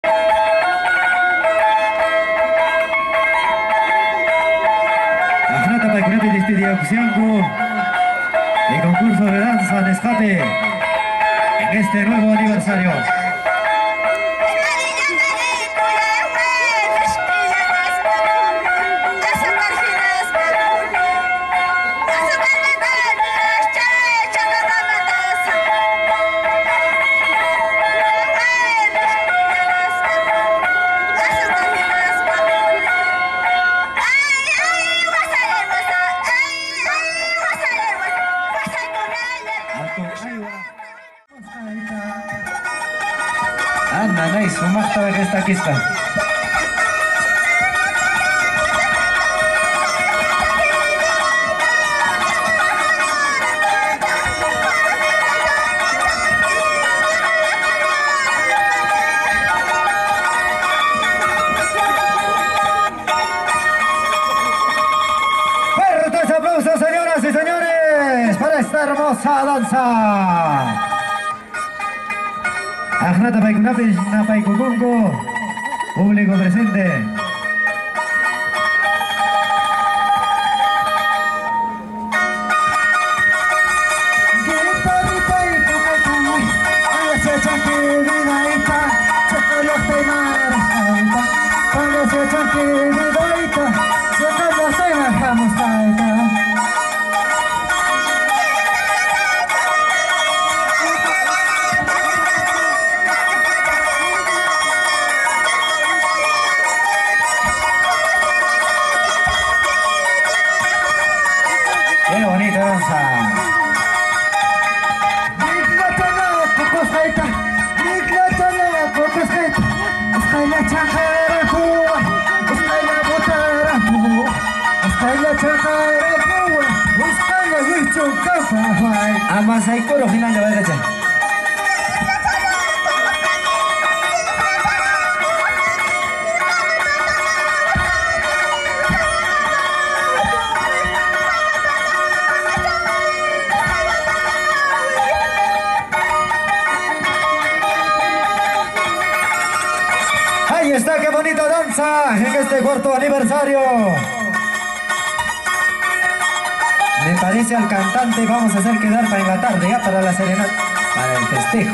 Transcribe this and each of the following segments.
Ajnata Paikunapi Distidia Kusianku, el concurso de danza de escape en este nuevo aniversario. Anda, nice, sumak tahu que está aquí está. Fuertes aplausos, señoras y señores, para esta hermosa danza. Ajnata Paikunapi, Napaikukunku, público presente. ¡Qué bonita danza! Amas hay coro final de la derecha. Ahí está, qué bonita danza en este cuarto aniversario. Me parece al cantante vamos a hacer quedar para en la tarde, ya para la serenata, para el festejo.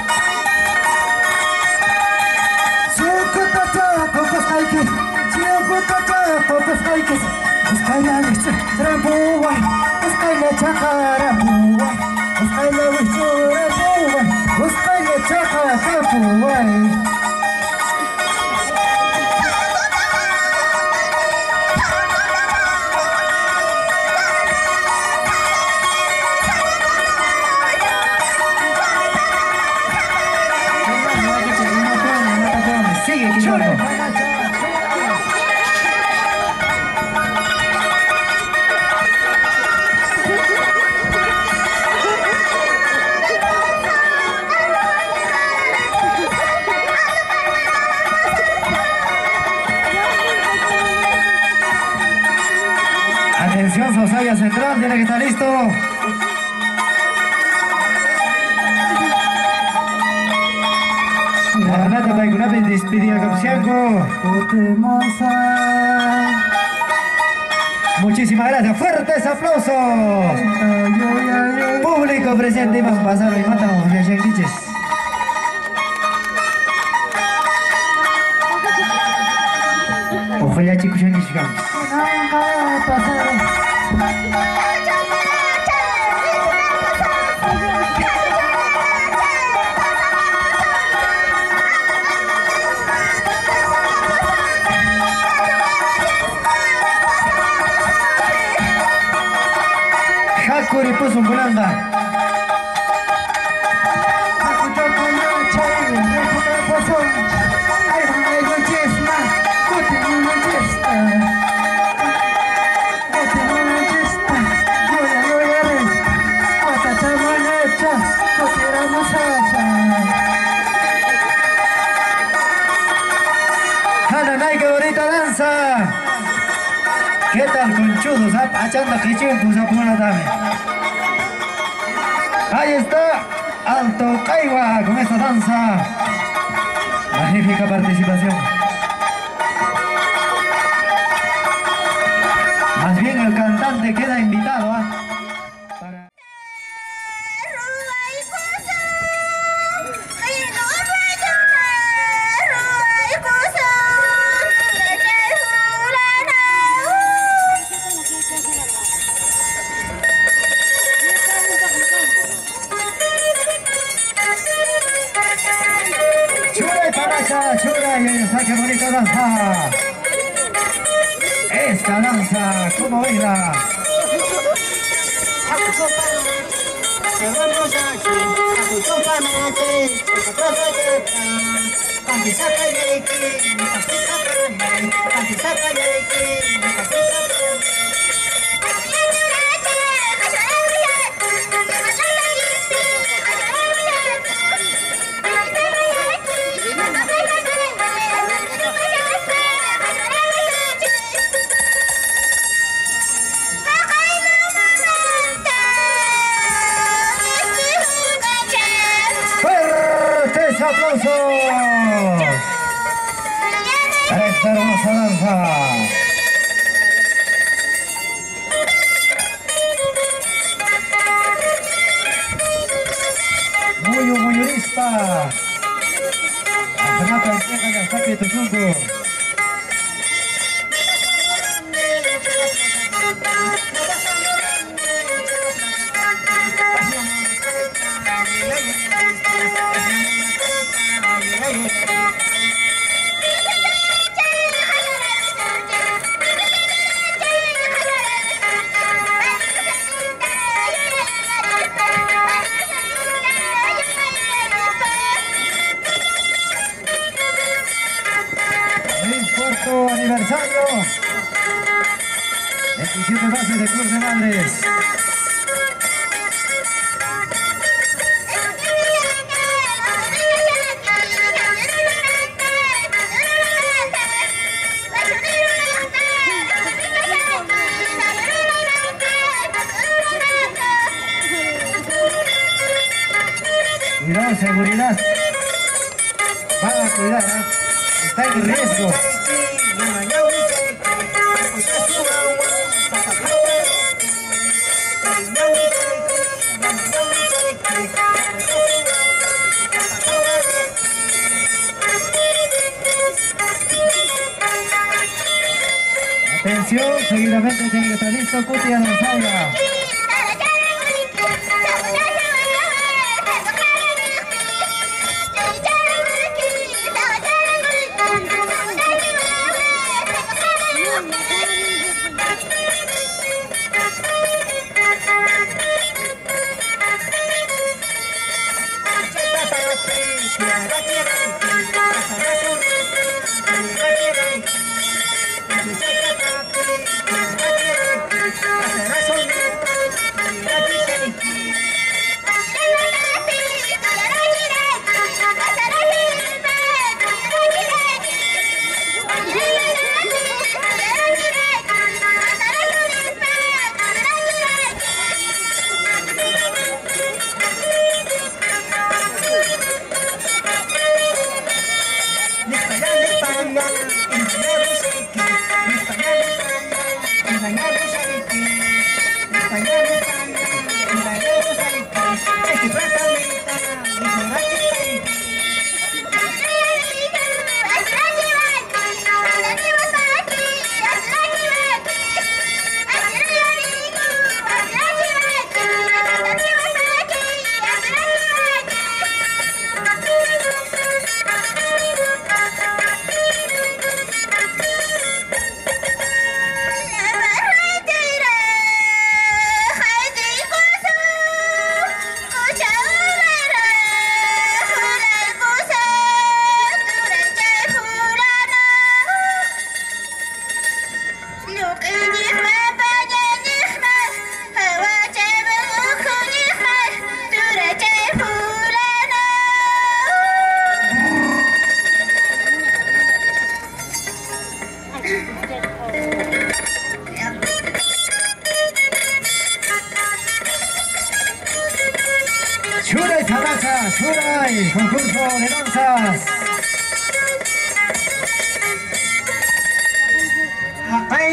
Sigue, Quijano. Atención, Sosaya Central, tiene que estar listo. Ajnata Paikunapi Distidia Kusianku. Muchísimas gracias, fuertes aplausos. Público presente, vamos a pasar y matamos a Yanquiches. Ojalá chicos Yanquiches. Hakuri puso un bulanda. Hananay, qué bonita danza. ¿Qué tal, conchudos? Achanda que chupus apunatame. Ahí está Alto Caiwa con esta danza. magnífica participación. Más bien el cantante queda invitado, ¿ah? Chura, y ahí está, qué bonita danza. Esta danza, ¿cómo baila? ¡Aplausos! Para esta hermosa danza. Muy humorista. Renato Entrega de Alcapia Tuchunco. Aniversario 27 bases de Club de Madres. Cuidado, seguridad. Van a cuidar, ¿eh? Está en riesgo. Atención, seguidamente tiene que estar listo Cutia Gonzaga.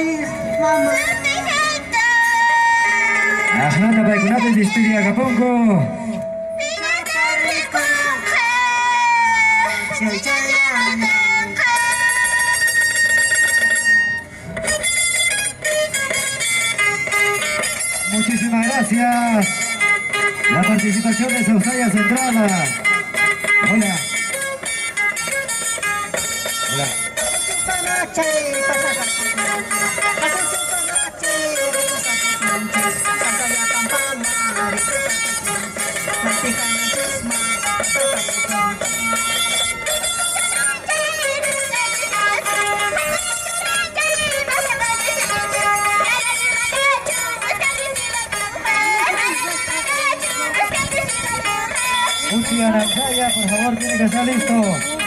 Ahlanda Baikunate Distrito Acapulco. Muchísimas gracias. La participación de Sausaya Centrada. Hola. Hola. Uchi Anacaya, por favor, tiene que estar listo.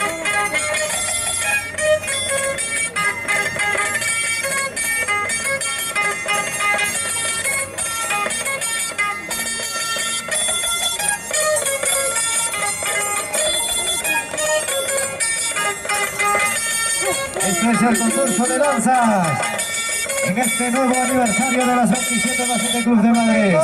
Esto es el concurso de danzas en este nuevo aniversario de las 27 bases de Club de Madrid.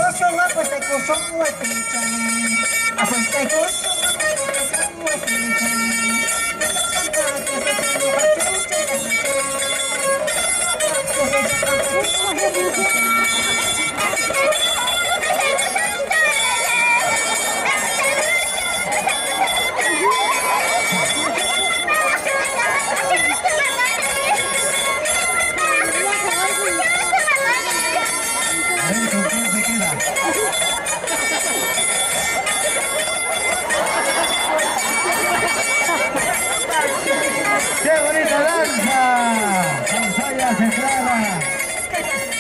¡Qué bonita danza! Sausaya Centrada.